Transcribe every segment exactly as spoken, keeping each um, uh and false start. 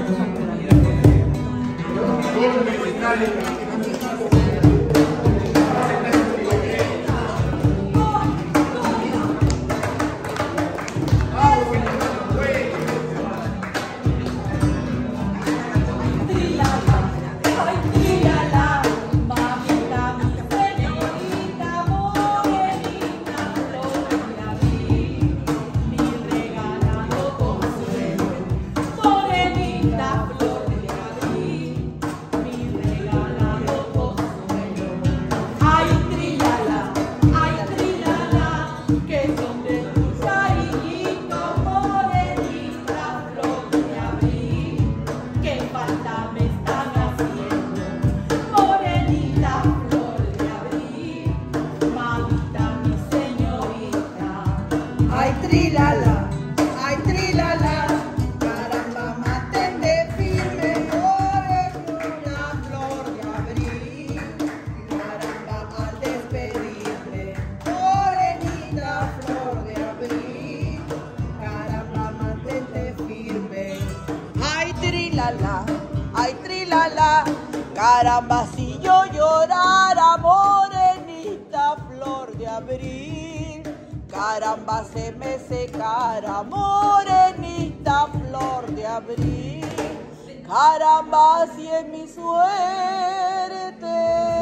Caramba, si yo llorara, morenita flor de abril. Caramba, se me secara, morenita flor de abril. Caramba, si es mi suerte.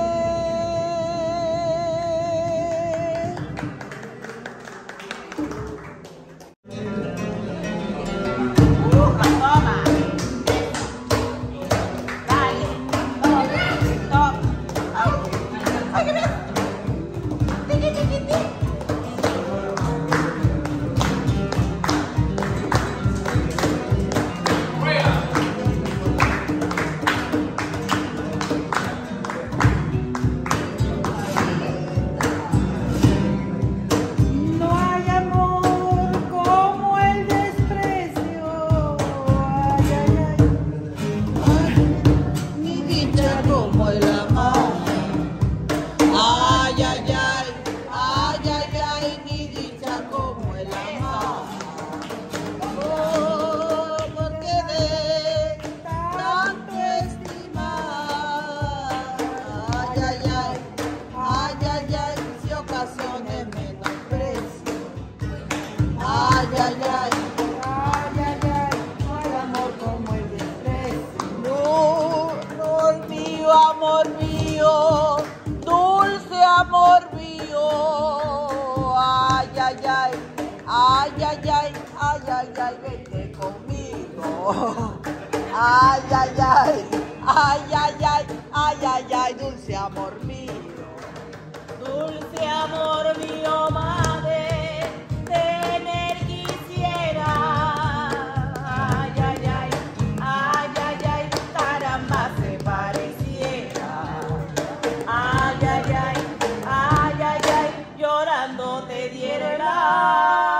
Ay, ay, ay, ay, ay, ay, ay, ay, ay, dulce amor mío, dulce amor mío, madre, tener quisiera. Ay, ay, ay, ay, ay, ay, caramba, se pareciera. Ay, ay, ay, ay, ay, ay, llorando te diera el alma.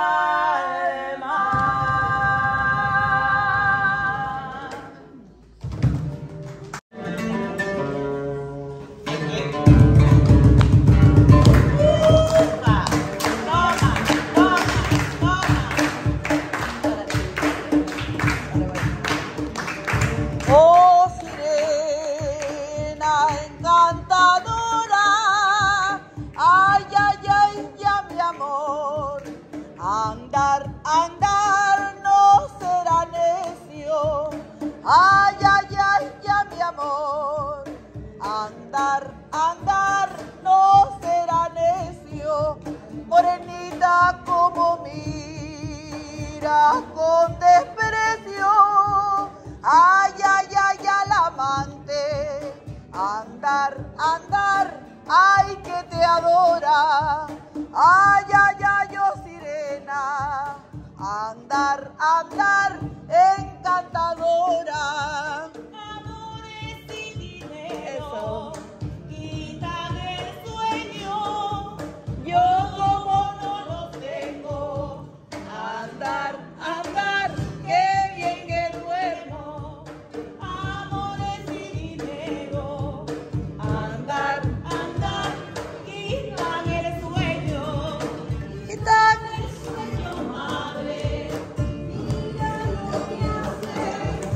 Andar, andar no será necio. Ay, ay, ay, ya mi amor. Andar, andar no será necio. Morenita como mira con desprecio. Ay, ay, ay, al amante. Andar, andar, ay, que te adora. Ay, ay, ay, yo sirena, andar, andar, encantadora. Amores y dinero, quitan el sueño, yo como no lo tengo. Andar, andar, qué bien que duermo. Amores y dinero, andar, andar, quitan el sueño. Quitan el sueño, madre, mira lo que hace.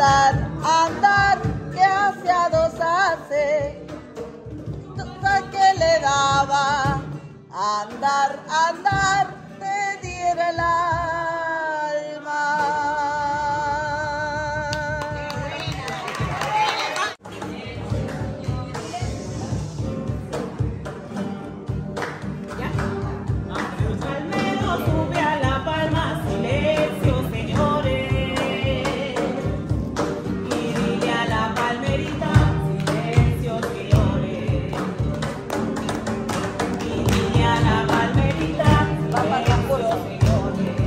andar, andar, que aseados hace. Que le daba, andar, andar, te diera el alma. Palmero sube a la palma, silencio, señores. Y dile a la palmerita, silencio, señores. Y dile a la palmerita, silencio, señores.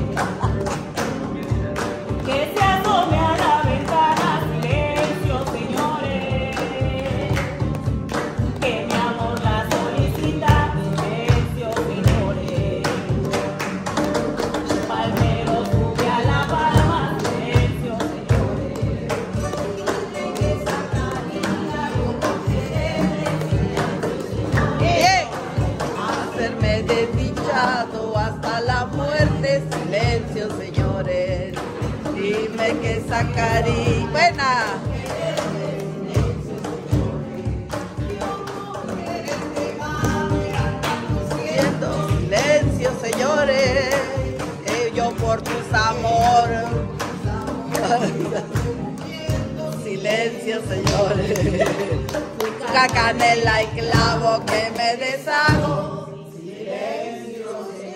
Que se asome a la ventana, silencio, señores. Que mi amor la solicita, silencio, señores. Palmero sube a la palma, silencio, señores. Bien, hacerme desdichado hasta la muerte, silencio, señores. Dime que sacarí, buena. Siento silencio, señores, que yo por tus amores. Silencio, señores. Busca canela y clavo que me deshago. Silencio,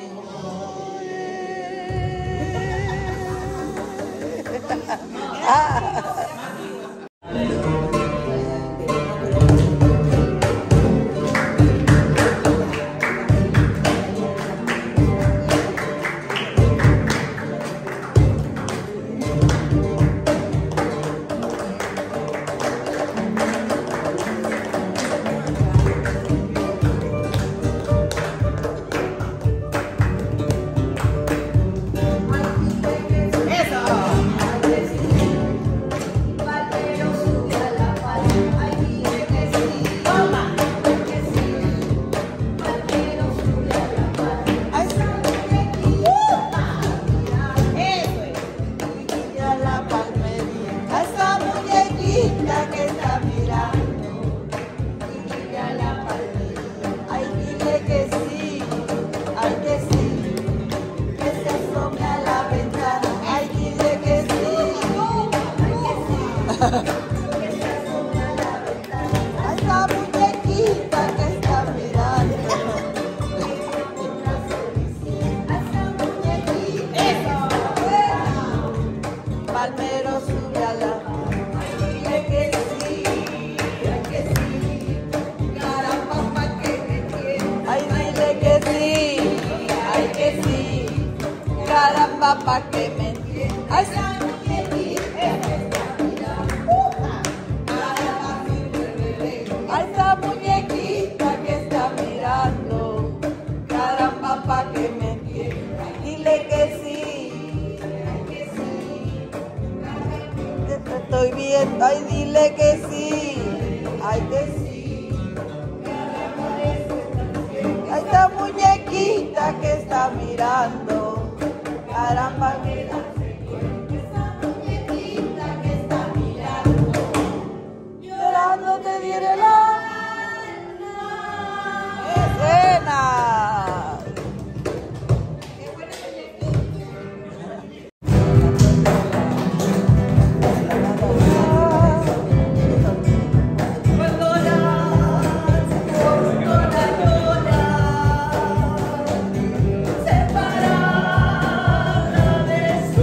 señores. Palmero sube a la, dile que sí, ay que sí, caramba pa' que me entienda. Ay dile que sí, ay que sí, caramba pa' que me entienda. Ay esa muñequita que está mirando, caramba pa' que me entienda. Dile que sí, ay que sí. Te estoy viendo, ay dile que sí, ay que sí. Ay esta muñequita que está mirando, caramba mira. Esa muñequita que está mirando, llorando te diera el alma. Escena. Separada de su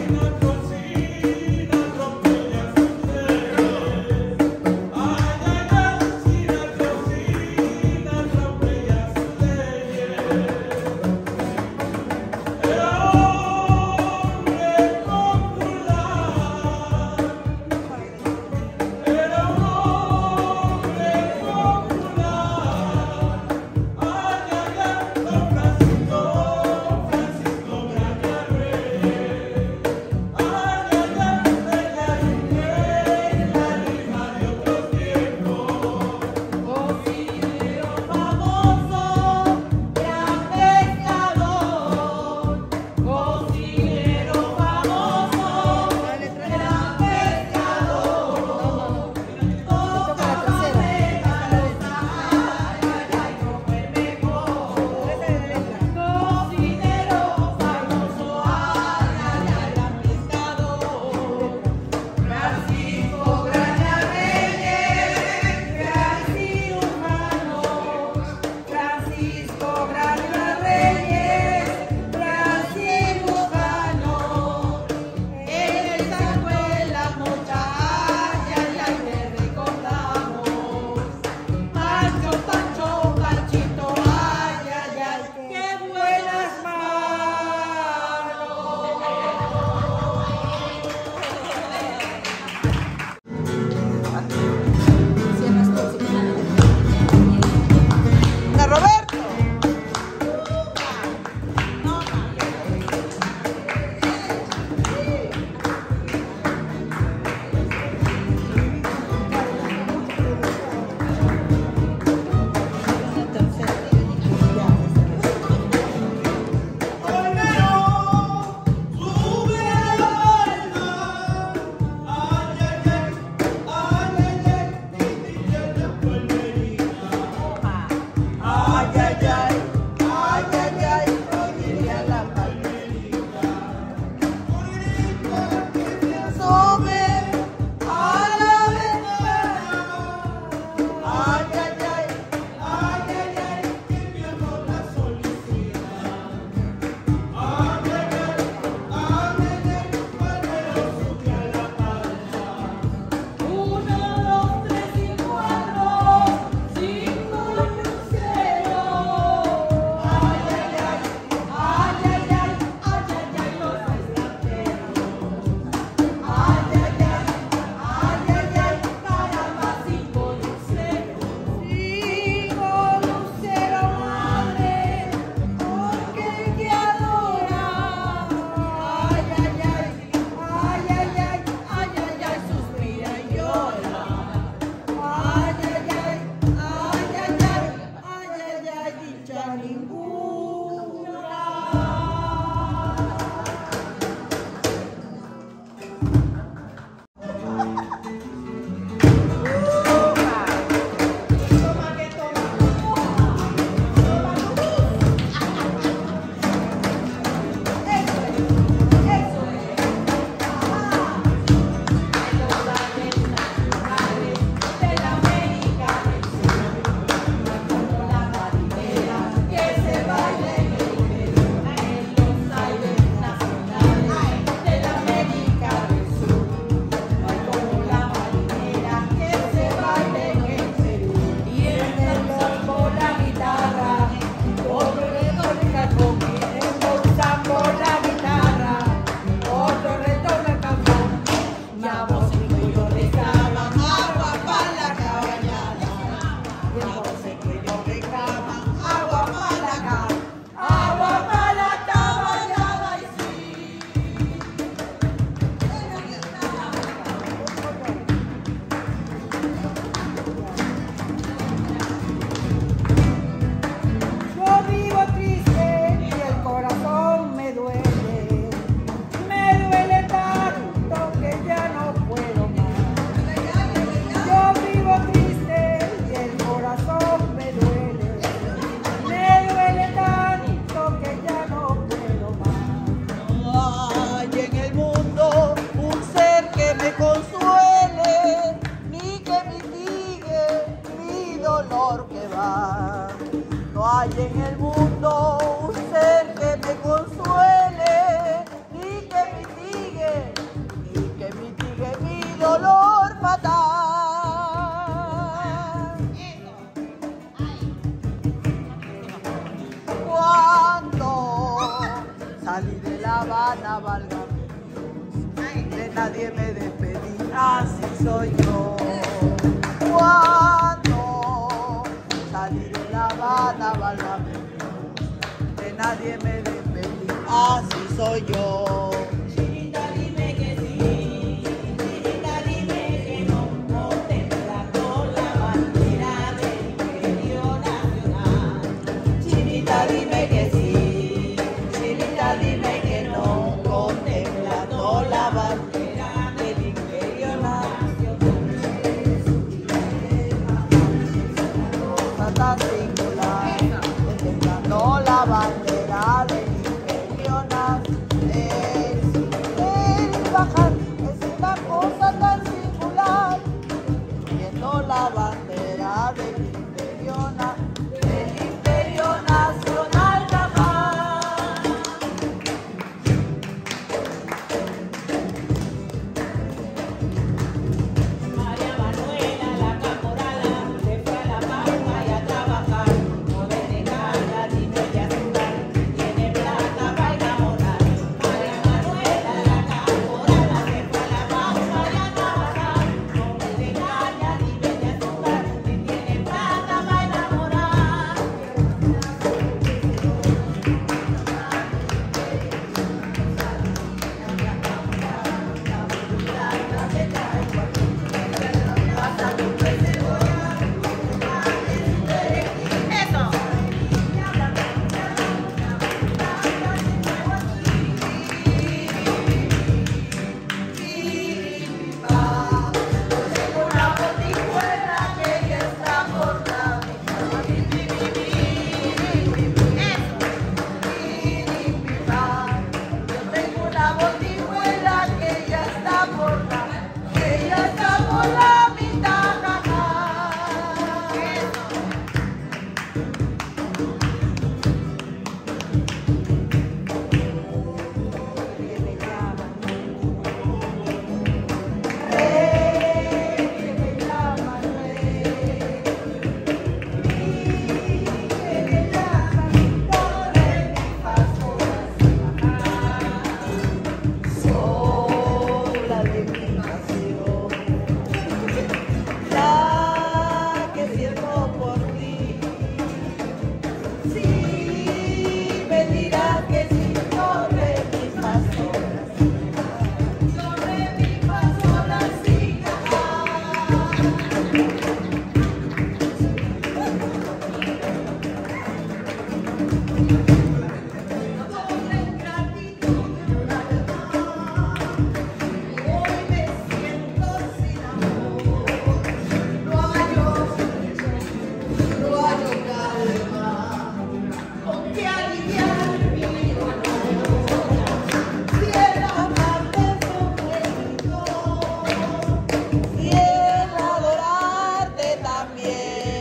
Ay, Habana, válgame Dios, de nadie me despedí, así soy yo. Cuando salí de La Habana, válgame Dios, de nadie me despedí, así soy yo. Chinita, dime que sí, chinita, dime que no, contemplando la bandera del Imperio Nacional. Chinita, dime que sí, chinita, dime que no, contemplando la bandera del Imperio Nacional. Tan singular, contemplando la bandera del Imperio Nacional. El bajar es una cosa tan singular, viendo la bandera del Imperio Nacional. Del Imperio Nacional jamás. María Manuela, la caporala, se fue a La Palma y a trabajar. No vende caña, ni media azúcar, tiene plata para enamorar. María Manuela, la caporala, se fue a La Palma y a trabajar. No vende caña, ni media azúcar, ni tiene plata para enamorar. Sola de mi pasión, la que siento por ti. Sí, me dirás que sí, sobre mi pasola, sobre mi pasola, sí, hoy me siento sin amor, no hallo, no hallo calma, con que aliviar mi dolor, si el amarte es un delito, y el adorarte también.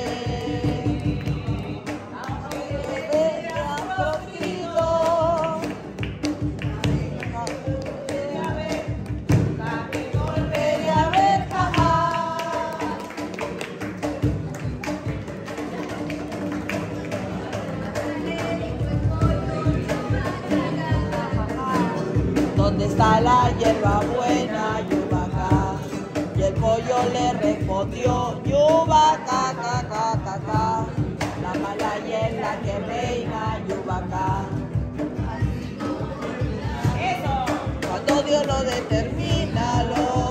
¿Dónde está la hierba buena, Yubaca? Y el pollo le respondió, Yubaca, ca, ca, ca, ca. La mala hierba que reina, Yubaca. Cuando Dios lo determina, lo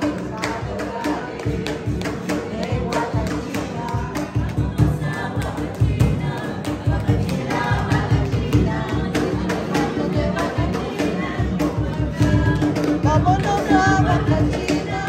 vámonos a Bacachina.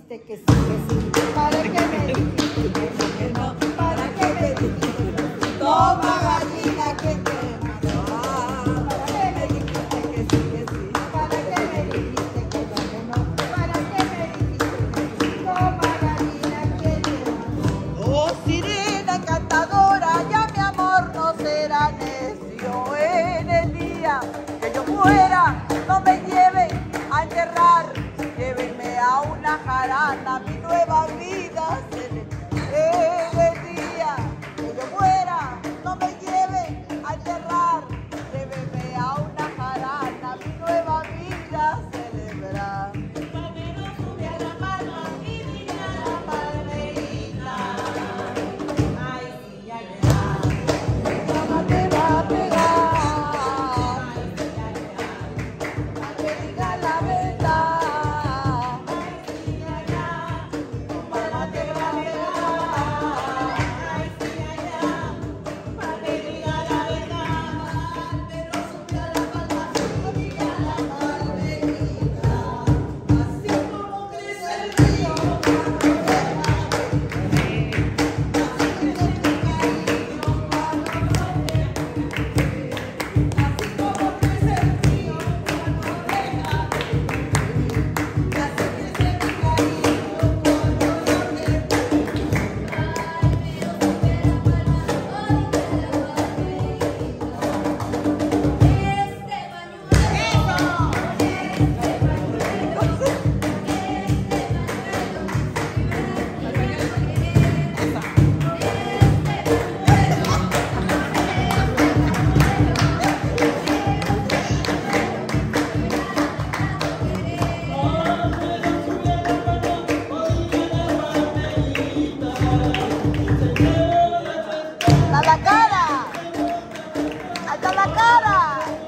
dijiste que sí, que sí? ¿Para qué me dijiste que no, que no? ¿Para qué me dijiste que sí? Toma gallina que te mandó. ¿Para qué me dijiste que sí, que sí? ¿Para qué me dijiste que no, que no? ¿Para qué me dijiste que sí? Toma gallina que te mandó. Oh, sirena cantadora, ya mi amor no será necio. En el día que yo muera, no me lleven a enterrar, llévenme a una jarana, mi nueva vida se le... En el día que yo muera, no me lleven a enterrar, llévenme a una jarana, mi nueva vida celebrar. Palmero sube a la palma y mira la palmerita. Ay, sí, ay, ay. Mamá te va a pegar, Ay, sí, ay, ay. a que diga la verdad. Ay, sí, ay, ay. Mamá te va a pegar. Ay, sí, ay, ay. Pa' que diga la verdad. Pero sube a la palma, que diga la palmerita. Así como crece el río, cuando deja de crecer. Así crece mi cariño cuando no te quiere. Así como crece el río cuando deja de crecer. Así crece mi cariño cuando no te quiere. ¡A la cara! ¡Hasta la cara!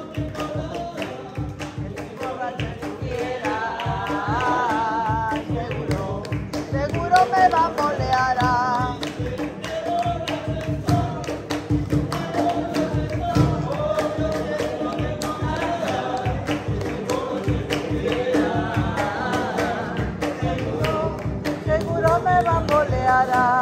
Seguro, seguro me va a bolear. Seguro me va a bolear.